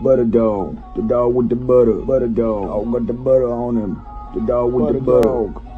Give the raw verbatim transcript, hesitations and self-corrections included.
Butter dog, the dog with the butter, butter dog. I got the butter on him, the dog with the butter. Dog.